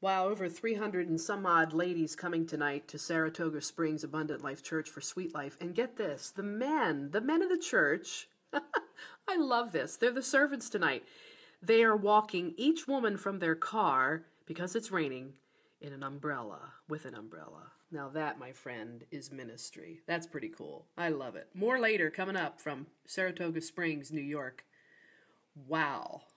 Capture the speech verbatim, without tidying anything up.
Wow, over three hundred and some odd ladies coming tonight to Saratoga Springs Abundant Life Church for Sweet Life. And get this, the men, the men of the church, I love this. They're the servants tonight. They are walking each woman from their car, because it's raining, in an umbrella, with an umbrella. Now that, my friend, is ministry. That's pretty cool. I love it. More later, coming up from Saratoga Springs, New York. Wow.